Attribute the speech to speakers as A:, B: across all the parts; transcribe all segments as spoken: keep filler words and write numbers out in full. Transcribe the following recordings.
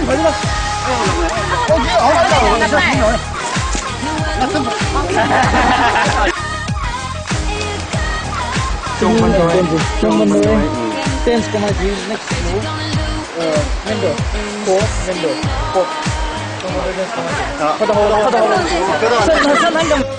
A: Trong bên đôi, trong bên đôi, ten come on, next move, window, four, window, four. Trong bên đôi, come on. Hold on, hold on, hold on. Sân, sân anh đồng.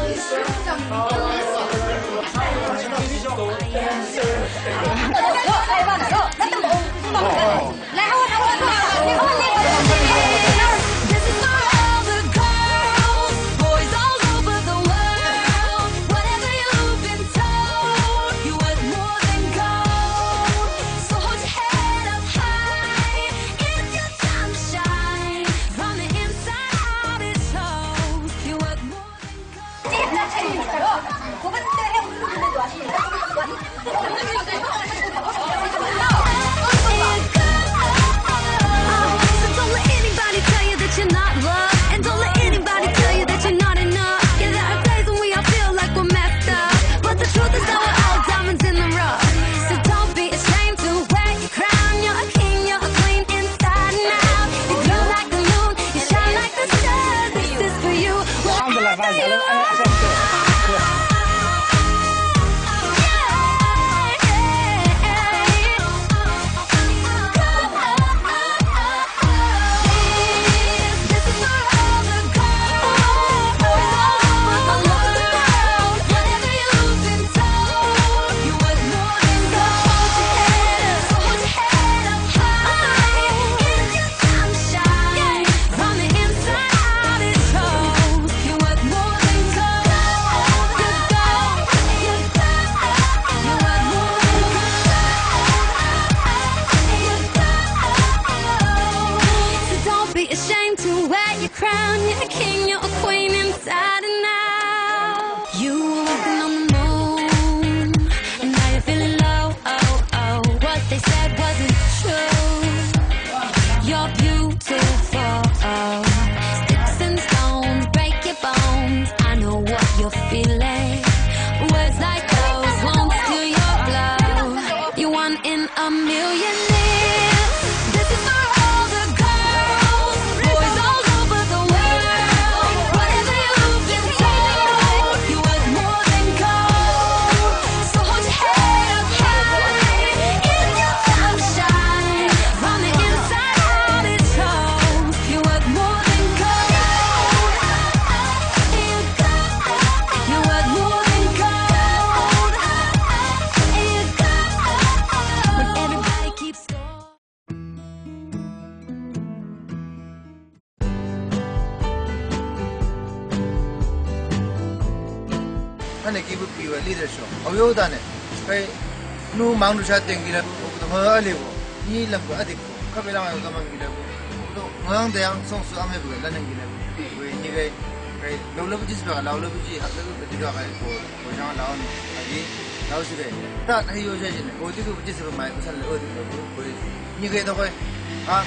B: Ane kibu piwa leadership. Ayo dane. Kay nu mang du chat tengi la. To ma ale bo. Ni lam ko adik ko. Kabela ma ko mang gila bo. To mang de yang song su ame bo la nang gila. We ni kay kay lo lo jis ba la lo ji ha lo ko diga kay ko. Ko jang la ni. Adi lao si de. Ta hai yo je ne. Ko ti ko jis ba mai ko sal lo di ko. Ko ni kay to kay ha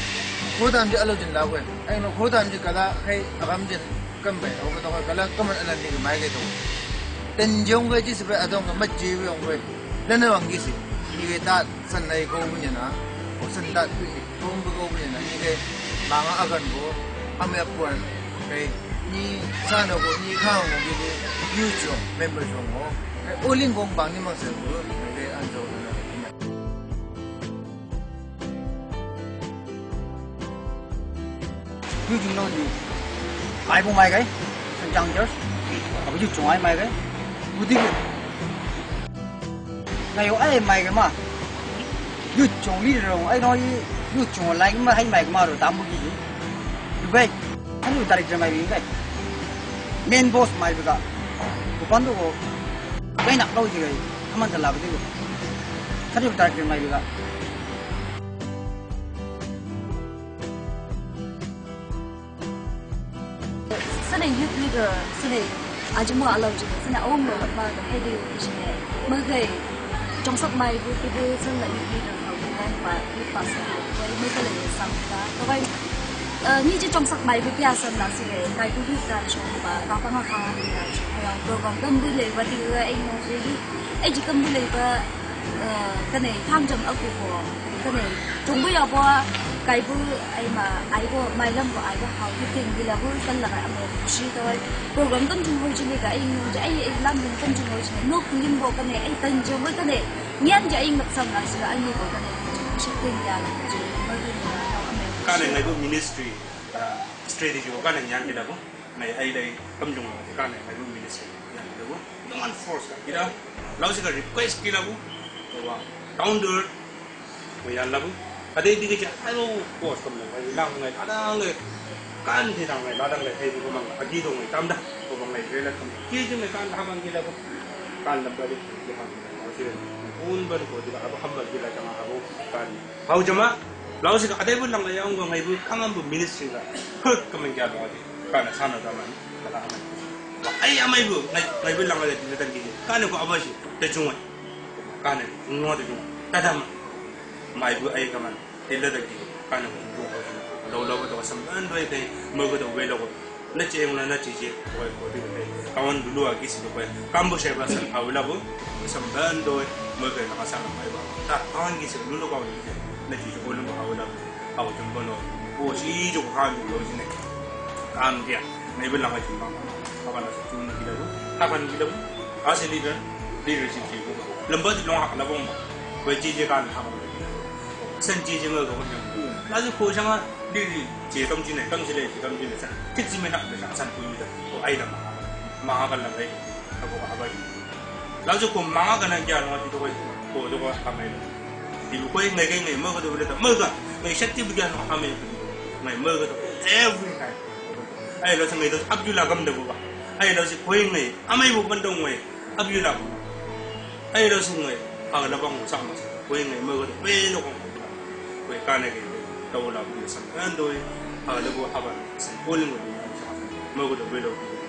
B: ko dam ji alo jin la ko. Ai no ko dam ji kala kay agam jin kam ba. Ko to kay kala kam ala ni mai kay to. Tenjong cái chỉ phải adong cái mất chi với ông vậy, nên là bằng cái gì, như cái ta sân này có bao nhiêu na, có sân ta có bao nhiêu na, như cái bằng ở gần của anh em quân, cái như sao nó có như khao nó như cái user member trong họ, cái all in công bằng như mà sẽ có cái anh cho nó.
A: User nó gì, ai cũng mai cái, sân trăng chứ, không có chọn ai mai cái. Budi ke, na yo ai mai ke ma, yu chong li rong ai nói yu chong lại mà hay mai ke ma rồi tam budi, vậy, anh yu tarik mai cái, main boss mai cái, có quan đâu có, cái nặng đâu gì cái, tham ăn thật là cái gì, anh yu tarik mai cái.
C: Sau này youth leader, sau này aja mo alam je sana om lo ba da hedi je mo gai trong sắc mai bu ki bu san la ni da ha bu kai pa ni pa sa ko mo ka le sam ta to bai ni je trong sắc mai bu pya san la si gai kai ku du ka chong ba ka pa ma kha ni da ha ko gam gam bu le ba ti ai no se ni ai ji kam bu le ba cái này tham jam ấp của cái này chúng bây giờ qua cái bu ai mà ai có mai lâm của ai có hào cái tiền thì là bu tân là cái âm suy thôi program tân trung hồi trên cái anh cái anh làm mình tân trung hồi trên nước nhưng bộ cái này anh tân trung với cái này nhắn cho anh mặt sầm là sự anh như bộ cái này sẽ tiền ra là cái gì mới đi là
D: cái này ngày bu ministry strategy của cái này nhắn gì đó bu này ai đây tân trung thì cái này ngày bu ministry nhắn gì đó bu don't enforce cái đó lâu sẽ có request cái đó bu và down there bây giờ là bu ở đây đi cái chuyện ai đâu có什么vậy làm người ta đang người can thì thằng này nó đang lại thấy của mình ở đi đồng người tâm đó của mình này đây là không kia chứ người can làm cái là can làm cái gì cái hàng nó chứ un bên của thì là không bao giờ là chẳng hạn can hầu chấm á lão sư ở đây vẫn làm cái ông người vừa khang ông ministry là hết cái mình kia rồi can là sao nó làm là làm và ai em ấy vừa này này vừa làm cái gì thì cái gì can nó có ở gì để chung ấy can này nó để chung ta làm mai bu ai kaman illa da ki kana bu lo lo lo to sam an do te mo go do we lo na che ngona na che che ko ko di te kawan dulu agi si ko kambo she ba san awla bu sam ban do mo go na sa mai ba ta kawan gi si dulu ko ni na ji ko lo ko awla aw jum bo lo bo si jo ha ni lo ji ne kan dia nei be la ma ji ba ka ba na sa tu ni ki da bu ta ban gi da bu a se leader leadership ki bu lambat lo ha la bo ko ji ji kan ha ba甚至这个个方面，那是好像啊，你这东西呢，东西嘞，这东西嘞，啥，这基本上就上山不遇的，我爱的嘛，马个人嘞，他不怕不遇，那就讲马个人家我就会，我就会他们，如果每个人每个都不得，每个每身体不讲他们，每每个都 every time，哎，那是每都阿布拉咁的不吧，哎，那是可以每阿每部分都每阿布拉，哎，那是每阿个那帮我上嘛，可以每每个都每都讲。cái cái này cái đầu là cái sản phẩm đôi ở đâu có học sinh, ôn luyện một cái sản phẩm, mới có được về đâu